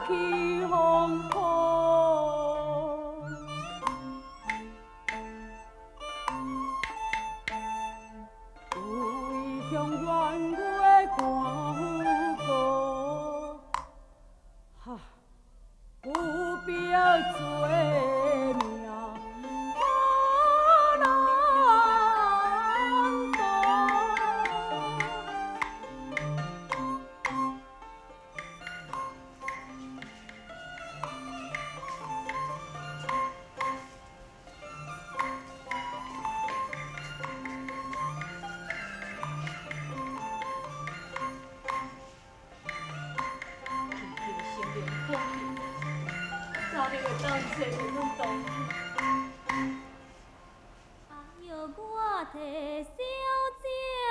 起风波。为向圆月看过，哈，不必要做命。 早日会当找着阮同去。 啊哟，我替小姐。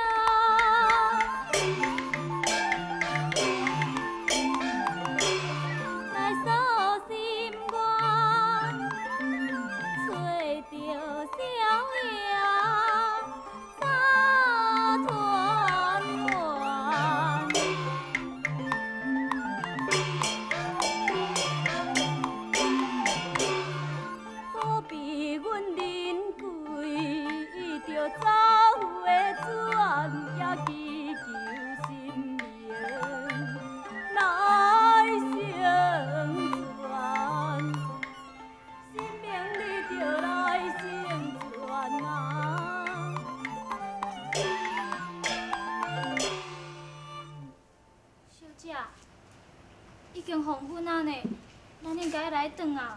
已经黄昏啊呢，咱应该来转啊。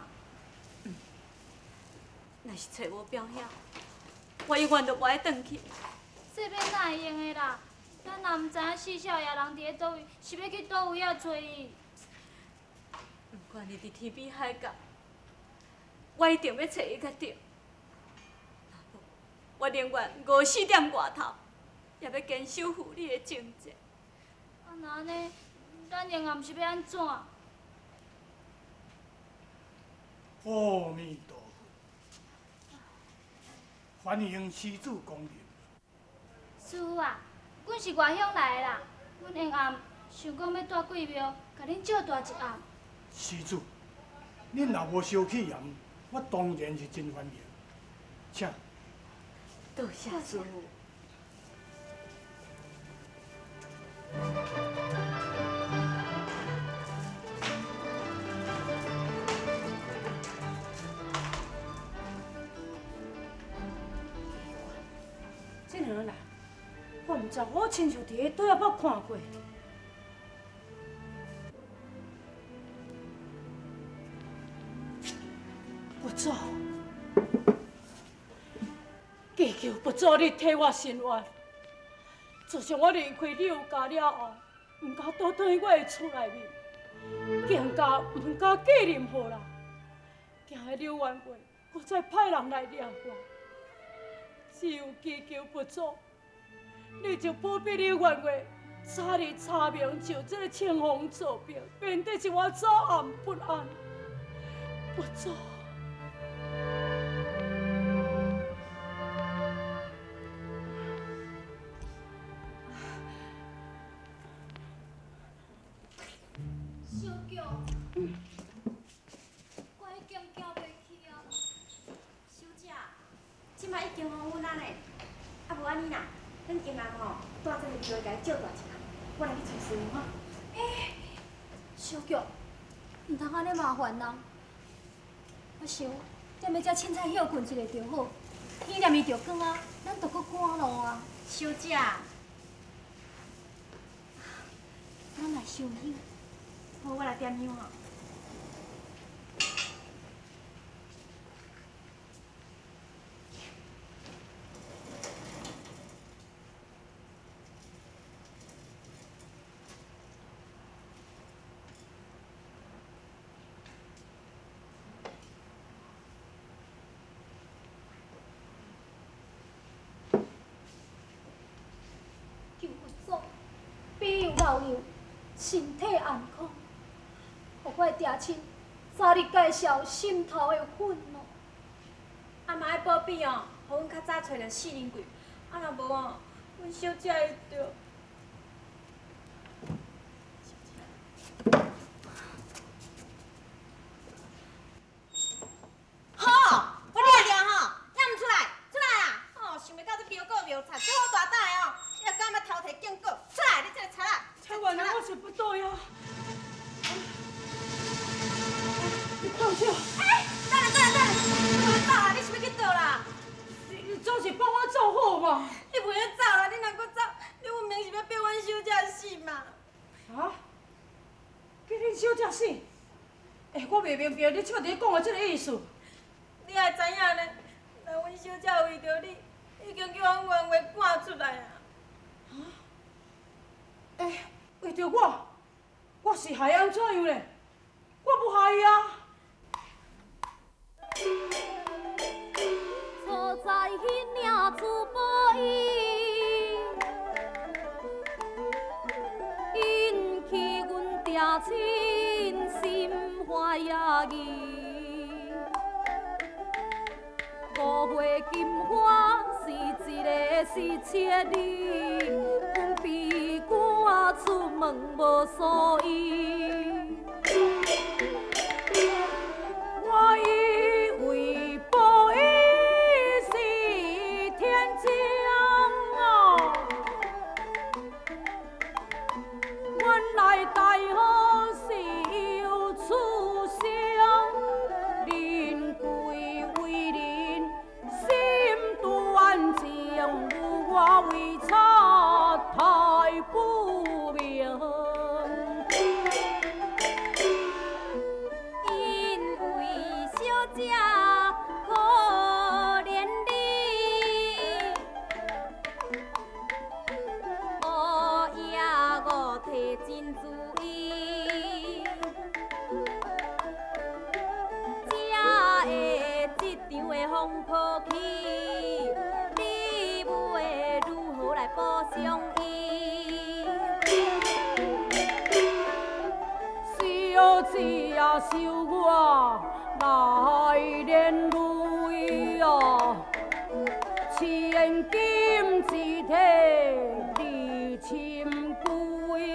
若是找无表兄，我永远都不爱转去。 这边哪会用的啦？咱若唔知影四少爷人伫咧倒位，是要去倒位啊找伊？ 不管你伫天边海角，我一定要找伊甲着。我宁愿饿死点外头，也要坚守护你的情节。 啊，那安尼，咱永远是要安怎？阿弥陀佛，欢迎施主光临。 师傅啊，阮是外乡来的啦，阮下暗想讲要住贵庙，甲恁借住一暗。 施主，恁若无烧气炎，我当然是真欢迎。请。 多谢师傅。 这两人，我唔知，我亲像伫个倒仔捌看过。不走，祈求不走，你替我伸冤。自从我离开你有家了后，唔敢倒转去我的厝内面，更加唔敢嫁任何人，惊迄柳元贵我再派人来抓我。只有祈求不走，你就保庇柳元贵早日查明就这个清风作兵，免得是我早暗不安。不走。 小舅，我已经叫袂起啊。 小姐，即摆已经黄昏啊呢，啊无安尼啦，咱今晚吼带这个庙来借大一下，我来去找师傅哈。 小舅，唔通安尼麻烦人。我想踮咧遮凊彩休困一下就好，天念伊就光啊，咱就搁赶路啊。 小姐， 咱来烧香。 好，我来点香吼。 求佛祖庇佑老友身体安康，互我的爹亲早日解消心头的愤怒。 啊嘛爱保庇哦，互阮较早找着四人柜，啊若无哦，阮小姐会着。 少， 等下，走啊！你是要去倒啦？ 你总是帮我做好嘛？ 你袂晓走啦！你若搁走，你分明是要逼阮小姐死嘛！ 啊？叫恁小姐死？我袂明白你笑伫讲的这个意思。 你也知影呢，若阮小姐为着你，已经叫阮冤话赶出来啊！ 为着我是害安怎样咧？我无害伊啊！ 错在迄领珠宝衣，引起阮爹亲心怀野意。误会金花是一个失窃你，阮闭关出门无所依。我以为报应是天将啊，原来大好是有出相，人贵为人心断情，有我为差太不明。姐可怜你，乌夜我提真注意，才会这场的风波起，你要如何来补偿伊？小姐啊，收我。来连累啊，千金一体离亲归，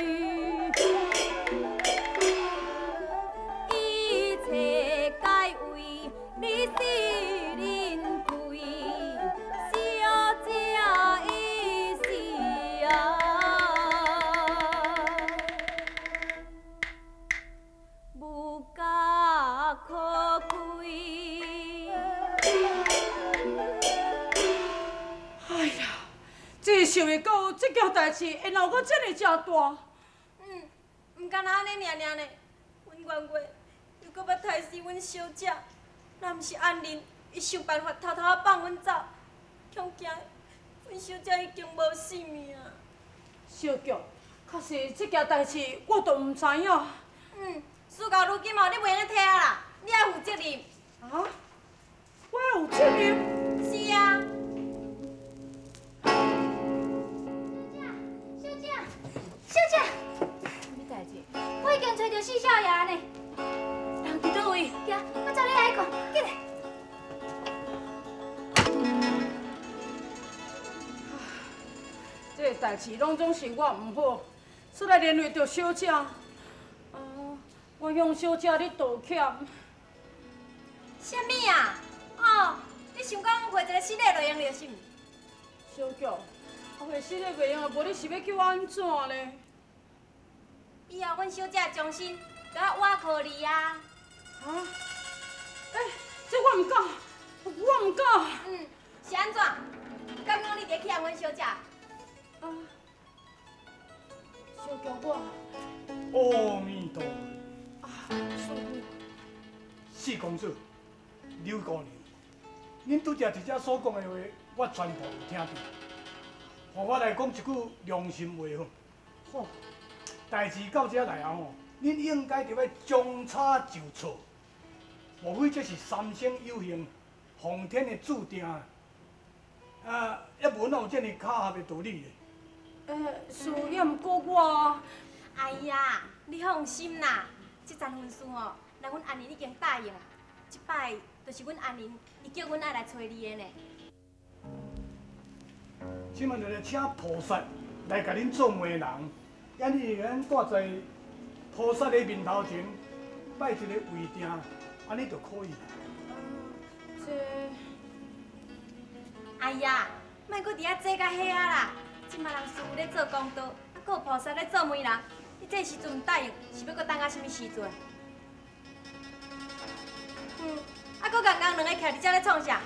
一切该为你是人贵，小姐伊是啊，无价可贵。 哎呀，真想袂到这件代志会闹到这么正大。 唔敢若安尼尔呢，阮冤话又搁要害死阮小姐，若毋是安仁，伊想办法偷偷仔放阮走，恐惊阮小姐已经无性命啊！ 小菊，确实这件代志我都唔知影。 事到如今哦，你袂用体啊啦，你爱负责任。 啊？我要有责任？ 是啊。 小姐，什么代志？我已经找到四少爷呢。 人伫倒位？ 行，我找你来讲，紧来。 这个代志拢总是我唔好，出来连累着小姐。我向小姐你道歉。 什么啊？哦，你想讲画一个新的落用了是毋？ 小菊，我画新的袂用，无你是要叫我安怎呢？ 以后阮小姐将心，就要我靠你啊！ 啊？这我唔敢，我唔敢。 是安怎？刚刚你伫欺骗阮小姐？ 小菊我。 阿弥陀佛。 师父。 四公主，刘姑娘，恁拄则伫遮所讲的话，我全部有听到。互我来讲一句良心话吼。 好。 代志到遮来后吼，恁应该着要将差就错，无非这是三生有幸，皇天的注定。要无哪有这么巧合的道理咧？ 是也毋过我。 哎呀，你放心啦，这桩婚事吼，那阮安仁已经答应啊。这摆就是阮安仁，伊叫阮爱来找你的呢。 即摆就来请菩萨来甲恁做媒人，安尼咱挂在菩萨的面头前，摆一个位定，安尼就可以啦。 哎呀，莫搁伫遐坐甲遐啦！即摆人师傅咧做公道，搁有菩萨咧做媒人，你这时阵唔答应，是要搁等到什么时阵？ 两个徛伫遮咧创啥？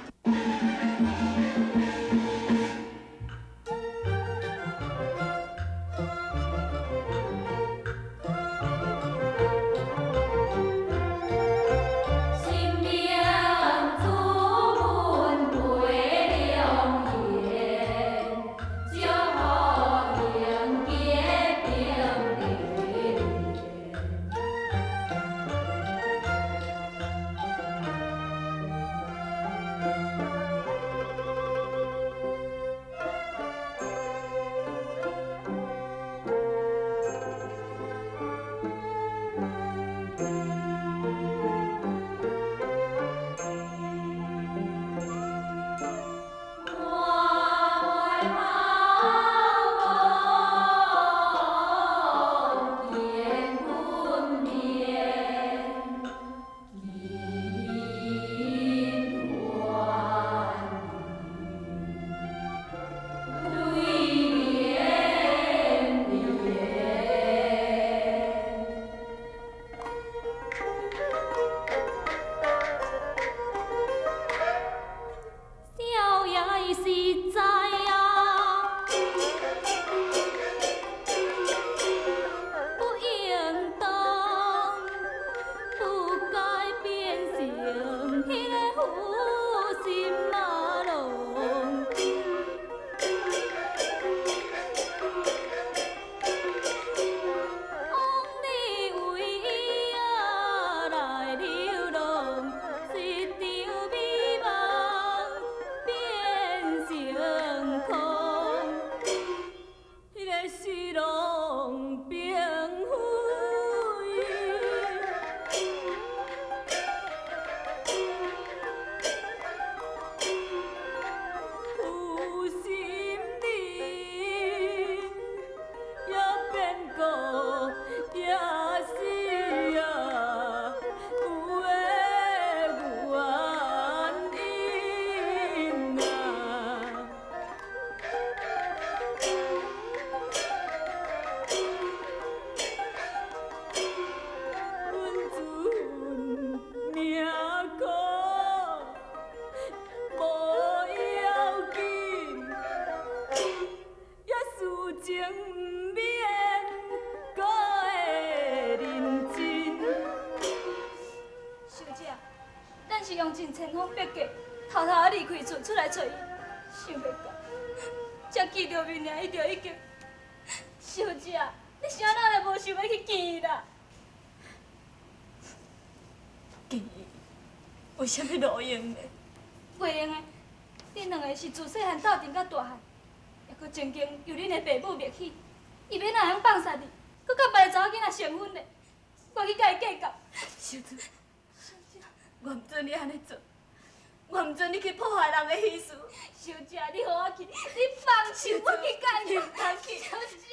用尽千方百计，偷偷啊离开厝出来找伊，想袂到，才见着面尔，伊就已经。小姐，你啥人也无想要去见伊啦？ 见伊，为什么路用的？ 袂用的，恁两个是自细汉斗阵到大汉，也佫曾经由恁的爸母灭起，伊要哪样放杀你，佫甲别个查某囡仔成婚的，我去甲伊计较。 小姐，我唔准你安尼做，我唔准你去破坏人的意思。 小姐，你互我去，你放手，我去甲伊。 你唔通去。